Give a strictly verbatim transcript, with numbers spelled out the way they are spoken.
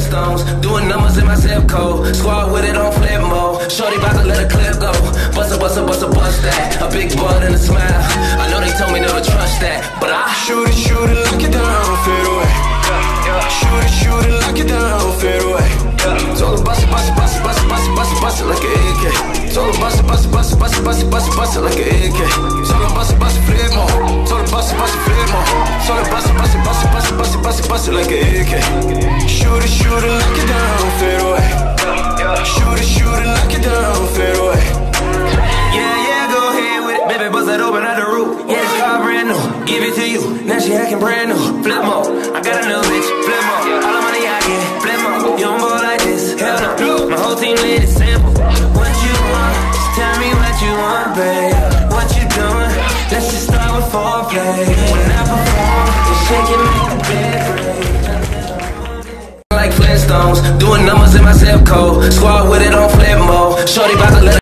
Flintstones, doing numbers in my zip code. Squad with it on flip mode. Shorty about to let a clip go. Bust a, bust a, bust a, bust that. A big butt and a smile. I know they told me never trust that, but I shoot it, shoot it, lock it down, fade away. Shoot it, shoot it, lock it down, fade away. Told her bust it, bust it, bust it, bust it, bust it, bust it, bust it like an A K. Told her bust it, bust it, bust it, bust it, bust it, bust it, bust it like an A K. Told her bust it, bust it, flip more. Told her bust it, bust it, flip more. Told her bust it, bust it, bust it, bust it, bust it, bust it, bust it like an A K. Shoot it, shoot it, lock it down, fade away. Shoot it, shoot it, lock it down, fade away. Yeah, yeah, go ahead with it, baby, bust that open at the roof. Yeah, this car brand new, give it to you. Now she hacking brand new, flip mode. I got a new bitch, flip mode. All the money I get, flip mode. You don't go like this, hell no. My whole team lit it simple. What you want, just tell me what you want, babe. What you doing, let's just start with foreplay. When I perform, just shake it, make the bed break. Like Flintstones, doing numbers in my zip code. Squad with it on